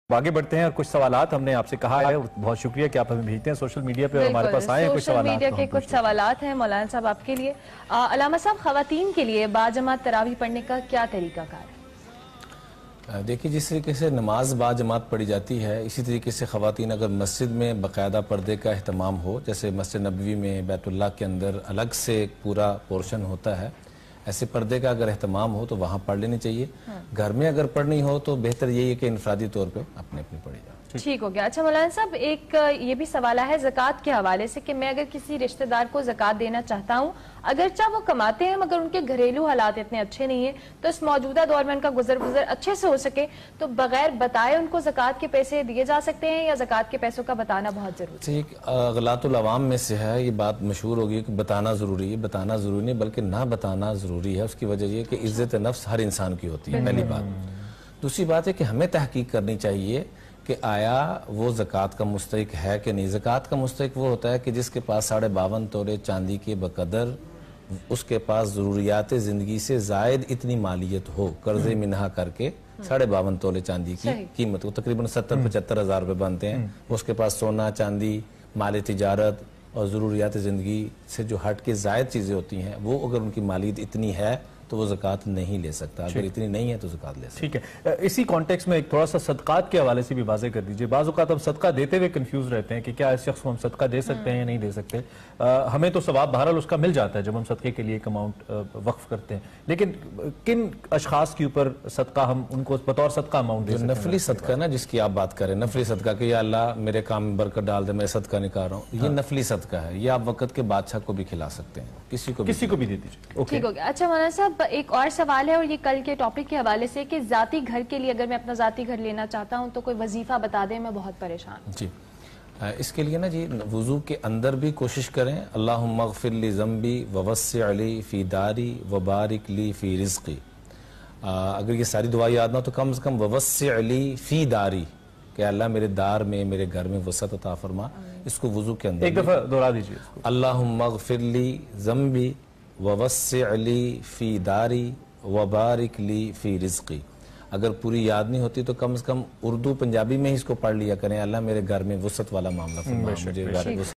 आगे बढ़ते हैं और कुछ सवालात हमने आपसे कहा है। बहुत शुक्रिया कि आप हमें भेजते हैं सोशल मीडिया पे और हमारे पास आए हैं कुछ सवालात। सोशल मीडिया के कुछ सवालात हैं मौलाना साहब आपके लिए। अलामा साहब, ख़वातीन के लिए बाजमात तरावी पढ़ने का क्या तरीक़ाकार है? देखिए, जिस तरीके से नमाज बाजमात पढ़ी जाती है, इसी तरीके से ख़वातीन अगर मस्जिद में बाकायदा पर्दे का अहतमाम हो, जैसे मस्जिद नबवी में बैतुल्लाह के अंदर अलग से एक पूरा पोर्शन होता है, ऐसे पर्दे का अगर एहतमाम हो तो वहाँ पढ़ लेनी चाहिए। घर में अगर पढ़नी हो तो बेहतर यही है कि इनफरादी तौर पे अपने अपनी पढ़ी जाए। ठीक हो गया। अच्छा मौलाना साहब, एक ये भी सवाल है ज़कात के हवाले से कि मैं अगर किसी रिश्तेदार को ज़कात देना चाहता हूँ, अगरचा वो कमाते हैं मगर उनके घरेलू हालात इतने अच्छे नहीं है, तो इस मौजूदा दौर में उनका गुजर अच्छे से हो सके तो बगैर बताए उनको ज़कात के पैसे दिए जा सकते हैं या ज़कात के पैसों का बताना बहुत जरूरी है? गलातुल अवाम में से है, ये बात मशहूर होगी कि बताना ज़रूरी है। बताना ज़रूरी नहीं बल्कि ना बताना ज़रूरी है। उसकी वजह ये कि इज़्ज़त नफ्स हर इंसान की होती है, पहली बात। दूसरी बात है कि हमें तहकीक करनी चाहिए कि आया वो ज़कात का मुस्तहिक है कि नहीं। ज़कात का मुस्तहिक वो होता है कि जिसके पास 52.5 तोले चांदी के बकदर उसके पास ज़रूरियात ज़िंदगी से ज़ायद इतनी मालियत हो, कर्ज़े मिनहा करके 52.5 तोले चांदी की कीमत को तकरीबन 70-75 हज़ार रुपये बनते हैं। उसके पास सोना चांदी, माल तिजारत और ज़रूरियात ज़िंदगी से जो हट के ज़ायद चीज़ें होती हैं, वो अगर उनकी मालियत इतनी है तो वो ज़कात नहीं ले सकता। अगर इतनी नहीं है तो ज़कात ले सकता। ठीक है। इसी कॉन्टेक्स्ट में एक थोड़ा सा सदकात के हवाले से भी वाज़ेह कर दीजिए। बाज़ औक़ात हम सदका देते हुए कंफ्यूज रहते हैं कि क्या इस शख्स को हम सदका दे सकते हैं या नहीं दे सकते। हमें तो सवाब बहरहाल उसका मिल जाता है जब हम सदक़े के लिए एक अमाउंट वक्फ करते हैं, लेकिन किन अशखास के ऊपर सदका हम उनको बतौर सदका अमाउंट दे सकते हैं? नफली सदका ना, जिसकी आप बात करें, नफली सदका कि या अल्लाह मेरे काम में बरकत डाल दे, मैं सदका निकाल रहा हूँ, ये नफली सदका है। ये आप वक़्त के बादशाह को भी खिला सकते हैं, किसी को भी दे दीजिए। ठीक हो गया। अच्छा मौलाना साहब, एक और सवाल है और ये कल के टॉपिक के हवाले से कि जाती घर के लिए अगर मैं अपना जाती घर लेना चाहता हूं तो कोई वजीफा बता दें, मैं बहुत परेशान हूं। जी, इसके लिए ना जी वुजू के अंदर भी कोशिश करें, अल्लाहुम्मा अग़फ़िर ली ज़म्बी ववस्सिअ ली फ़ी दारी वबारिक ली फ़ी रिज़्क़ी। अगर ये सारी दुआ याद ना हो तो कम से कम ववस्सिअ ली फ़ी दारी, कि अल्लाह मेरे दार में, मेरे घर में वसअत अता फरमा। इसको वुजू के अंदर एक दफ़ा दोहरा दीजिए। अल्लाहुम्मा अग़फ़िर ली ज़म्बी ववस्सिअ ली फ़ी दारी वबारिक ली फ़ी रिज़्क़ी। अगर पूरी याद नहीं होती तो कम से कम उर्दू पंजाबी में ही इसको पढ़ लिया करें, अल्लाह मेरे घर में वसअत वाला मामला फरमाए, मुझे घर